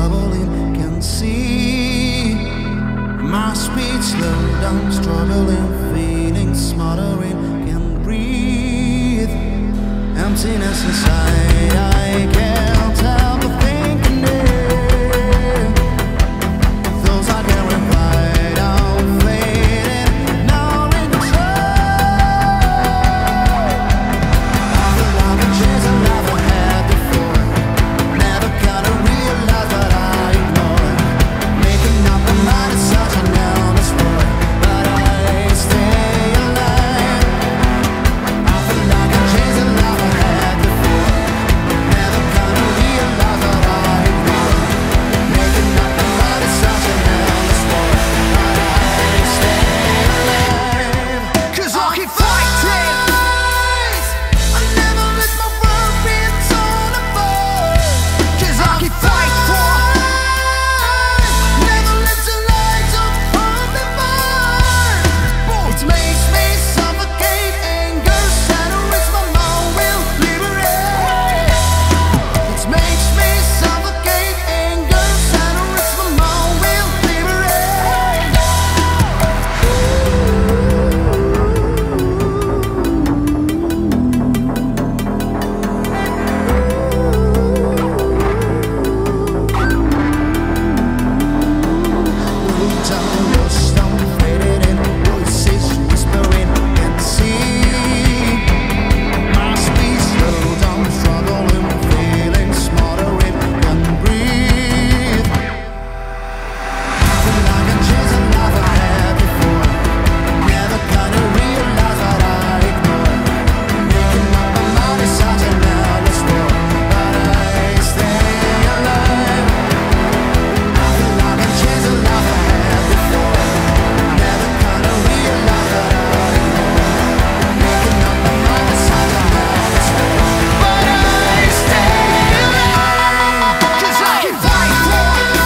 troubling, can see my speed slow down, struggling, feeling smothering, can't breathe, emptiness inside, I can't help but thinking it. Those I can't revive, I'm fading, now in control. I feel like I'm chasing life I had before, never gonna realize what I ignore. Making up my mind is such an endless war, but I stay alive. I feel like I'm chasing life I had before, never gonna realize what I ignore. Making up my mind is such an endless war, but I stay alive. 'Cause I keep fighting. I never let my world be torn apart. 'Cause I keep fighting for. Never let the lights upon the fire. It makes me suffocate, anger, shatters my mind will liberate. It makes me suffocate, anger, shatters my mind will liberate. Down your stone, faded in, voices whispering, can't see my speed slow down, struggling, feeling smothering, can't breathe. I feel like I'm chasing life I had before, never gonna realize what I ignore. Making up my mind is such an endless war, but I stay alive. I feel like I'm chasing life I had before, never gonna realize what I ignore. Making up my mind is such an endless war, but I stay alive. 'Cause I keep fighting for.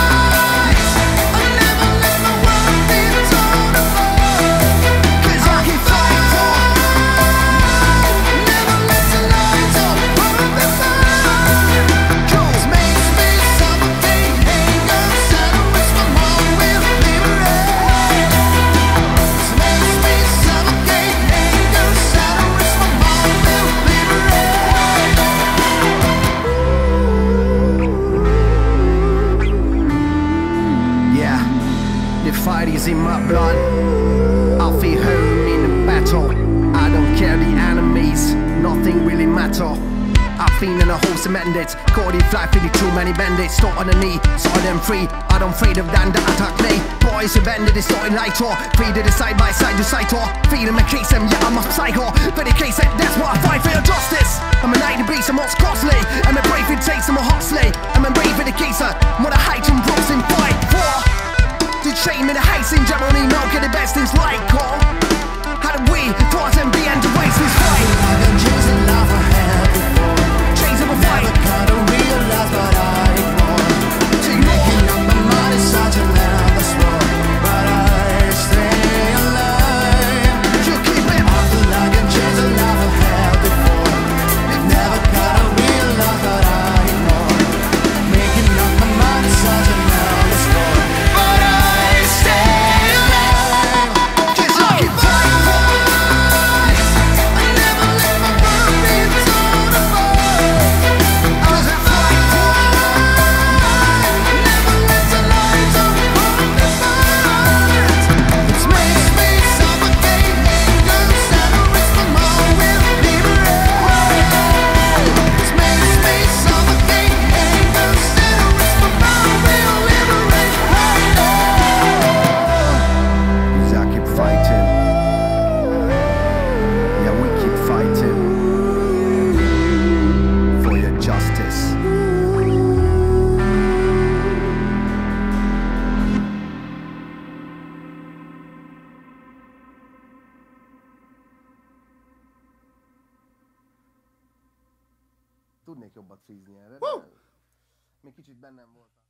I never let my world be torn apart. 'Cause I keep fighting for. Never let the lights upon the fire. 'Cause makes me suffocate, anger, shatters my mind will liberate. It makes me suffocate, anger, shatters my mind will liberate. Yeah, the fight is in my blood. I feel home in the battle. I don't care the enemies, nothing really matter. I feel in a horse of bandits, caught in flight with too many bandits. Stop on the knee, saw them free. I don't afraid of them that attack me. Boys a bandit is starting lighter. Free to the side by side to side tour. Feeling my case and yeah I'm a psycho. For the case that's why I fight for your justice. I'm a knight of beast, I'm most costly. I'm a brave it takes, I'm a hustler. I'm a brave for the case, what a height and bros in fight for. The shame in the heights in Germany, now get the best things right call. How do we pause and be and to waste this fight? I've been chasing life I had before, chasing a fight, never gotta realize what I ignore. Making up my mind is such an endless war, but I stay alive. You keep it. I feel like I'm chasing life I had before, never gotta realize what I ignore. Making up my mind is such an endless war, but I stay alive. 'Cause I keep fighting for. I never let my world be torn apart. 'Cause I fight for. Never let the lights upon the fire. It makes me suffocate, anger, shatters my mind will liberate. It makes me suffocate, anger, shatters my mind will liberate. 'Cause I keep fighting. Yeah, we keep fighting for your justice. Tudnék jobbat fízni erre, de még kicsit bennem volt.